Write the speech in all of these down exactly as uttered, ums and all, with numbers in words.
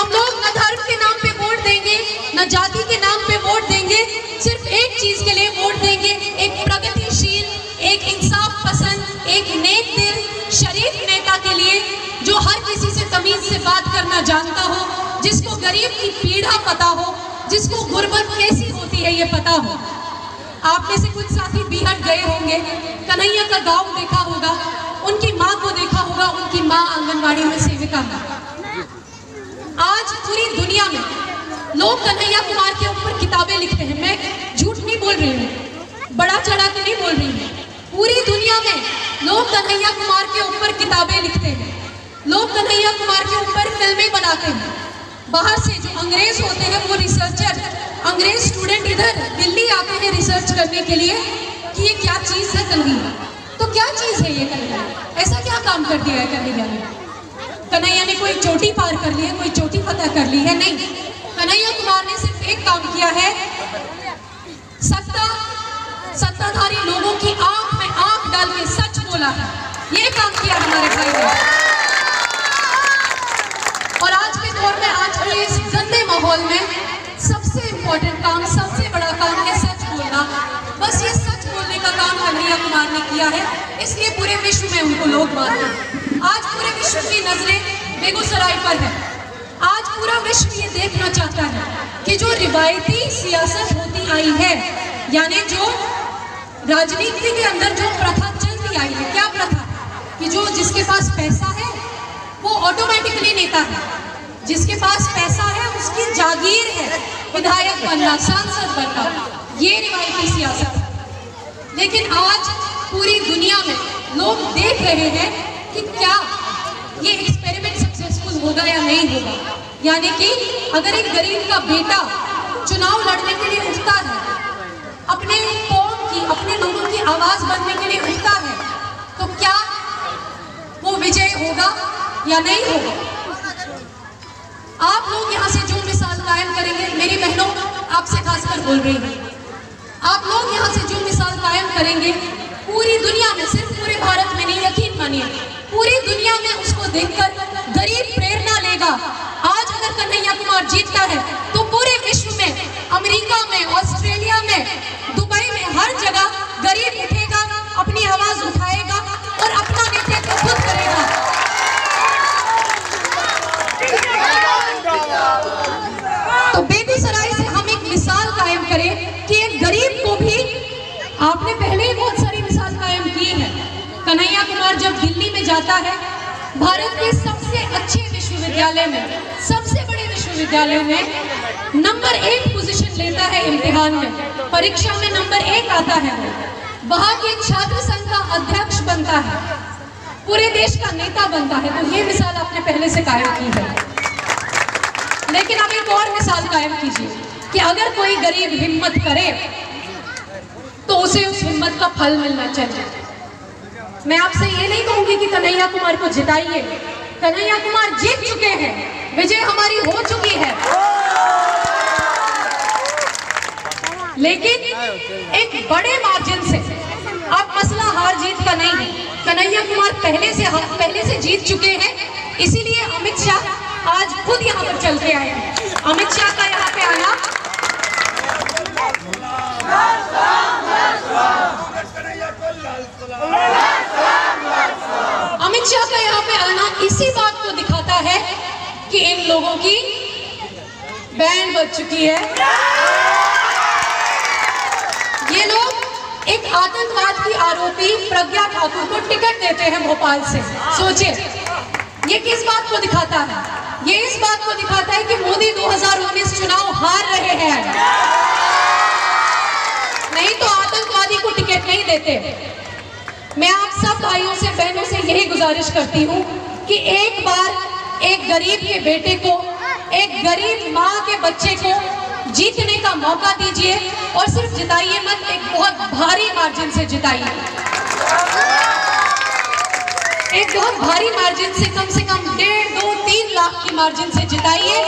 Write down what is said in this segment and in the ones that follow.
हम लोग न धर्म के नाम पे वोट देंगे, न जाति के नाम पे वोट देंगे, सिर्फ एक चीज के लिए वोट देंगे, एक प्रगतिशील, एक इंसाफ पसंद, एक नेक दिल, शरीफ नेता के लिए, जो हर किसी से तमीज से बात करना जानता हो, जिसको गरीब की पीड़ा पता हो, जिसको गुर्बत कैसी होती है ये पता हो। आप में से कुछ साथी बीहट गए होंगे, कन्हैया का गांव देखा होगा, उनकी माँ को देखा होगा, उनकी माँ आंगनवाड़ी में सेविका है। आज पूरी दुनिया में लोग कन्हैया कुमार के ऊपर किताबें लिखते हैं। मैं झूठ नहीं बोल रही हूँ, बड़ा चढ़ा के नहीं बोल रही हूँ। पूरी दुनिया में लोग कन्हैया कुमार के ऊपर किताबें लिखते हैं, लोग कन्हैया कुमार के ऊपर फिल्में बनाते हैं। बाहर से जो अंग्रेज होते हैं वो रिसर्चर, अंग्रेज स्टूडेंट इधर दिल्ली आते हैं रिसर्च करने के लिए कि ये क्या चीज़ है कन्हैया। तो क्या चीज़ है ये कन्हैया, ऐसा क्या काम कर दिया है कन्हैया ने? कन्हैया ने कोई चोटी पार कर ली है, कोई चोटी फतह कर ली है? नहीं, कन्हैया कुमार ने सिर्फ एक काम किया है, सत्ता सत्ताधारी लोगों की आंख में आंख डाल के सच बोला है। ये काम किया हमारे भाई ने। और आज के दौर में, आज के इस गंदे माहौल में सबसे इम्पोर्टेंट काम, सबसे बड़ा काम है सच बोलना। बस ये सच बोलने का काम कन्हैया कुमार ने किया है, इसलिए पूरे विश्व में उनको लोग मानते हैं। आज पूरे विश्व की नजरें बेगूसराय पर है। आज पूरा विश्व ये देखना चाहता है कि जो रिवायती सियासत होती आई है, यानी जो राजनीति के अंदर जो प्रथा चलती आई है, क्या प्रथा कि जो जिसके पास पैसा है वो ऑटोमेटिकली नेता है, जिसके पास पैसा है उसकी जागीर है विधायक बनना, सांसद बनना, ये रिवायती सियासत है। लेकिन आज पूरी दुनिया में लोग देख रहे हैं कि क्या ये एक्सपेरिमेंट सक्सेसफुल होगा या नहीं होगा। यानी कि अगर एक गरीब का बेटा चुनाव लड़ने के लिए उठता है, अपने कौम की, अपने लोगों की आवाज बनने के लिए उठता है, तो क्या वो विजय होगा या नहीं होगा? आप लोग यहाँ से जो मिसाल कायम करेंगे, मेरी बहनों आपसे खासकर बोल रही हूँ, आप लोग यहाँ से जो मिसाल कायम करेंगे, पूरी दुनिया में, सिर्फ पूरे भारत में नहीं, यकीन मानिए पूरी दुनिया में उसको देखकर गरीब प्रेरणा लेगा। आज अगर कन्हैया कुमार जीतता है तो पूरे विश्व में, अमेरिका में, ऑस्ट्रेलिया में, दुबई में, हर जगह गरीब उठेगा, अपनी आवाज उठाएगा और अपना नेतृत्व खुद करेगा। तो बेगूसराय से हम एक मिसाल कायम करें कि एक गरीब को भी, आपने पहले ही बहुत सारी मिसाल कायम की है। कन्हैया कुमार जब दिल्ली में जाता है, भारत के सबसे अच्छे विश्वविद्यालय में, सबसे बड़े विश्वविद्यालय में नंबर एक पोजीशन लेता है, इम्तिहान में, परीक्षा में नंबर एक आता है, वहां के छात्र संघ का अध्यक्ष बनता है, पूरे देश का नेता बनता है। तो ये मिसाल आपने पहले से कायम की है। लेकिन अब एक और मिसाल कायम कीजिए कि अगर कोई गरीब हिम्मत करे तो उसे उस हिम्मत का फल मिलना चाहिए। मैं आपसे ये नहीं कहूंगी कि कन्हैया कुमार को जिताइए, कन्हैया कुमार जीत चुके हैं, विजय हमारी हो चुकी है। लेकिन एक बड़े मार्जिन से, अब मसला हार जीत का नहीं है, कन्हैया कुमार पहले से पहले से जीत चुके हैं, इसीलिए अमित शाह आज खुद यहाँ पर चल के आए हैं। अमित शाह का यहाँ पे आना, अमित शाह का यहाँ पे आना इसी बात को दिखाता है कि इन लोगों की बैंड बज चुकी है। ये लोग एक आतंकवाद की आरोपी प्रज्ञा ठाकुर को टिकट देते हैं भोपाल से। सोचिए, ये किस बात को दिखाता है? ये इस बात को दिखाता है कि मोदी दो हज़ार उन्नीस चुनाव हार रहे हैं, नहीं तो आतंकवादी को टिकट नहीं देते। मैं आप सब भाइयों से, बहनों से यही गुजारिश करती हूँ कि एक बार एक गरीब के बेटे को, एक गरीब माँ के बच्चे को जीतने का मौका दीजिए, और सिर्फ जिताइए मत, एक बहुत भारी मार्जिन से जिताइए, एक बहुत भारी मार्जिन से, कम से कम डेढ़ दो तीन लाख की मार्जिन से जिताइए,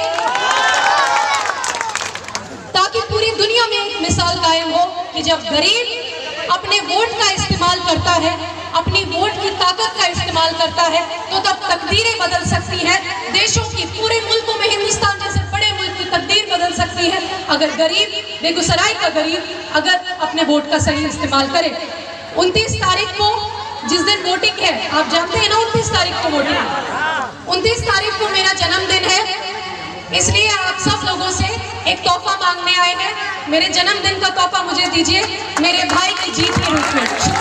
ताकि पूरी दुनिया में एक मिसाल कायम हो कि जब गरीब अपने वोट का इस्तेमाल करता है, अपनी वोट की ताकत का इस्तेमाल करता है, तो तब तकदीरें बदल सकती हैं देशों की, पूरे मुल्कों में, हिंदुस्तान सकती है अगर गरीब, बेगूसराय का गरीब अगर अपने वोट का सही इस्तेमाल करे। उनतीस तारीख को जिस दिन वोटिंग है, आप जानते हैं ना उनतीस तारीख को वोटिंग है, उनतीस तारीख को मेरा जन्मदिन है, इसलिए आप सब लोगों से एक तोहफा मांगने आए हैं। मेरे जन्मदिन का तोहफा मुझे दीजिए मेरे भाई की जीत के रूप में।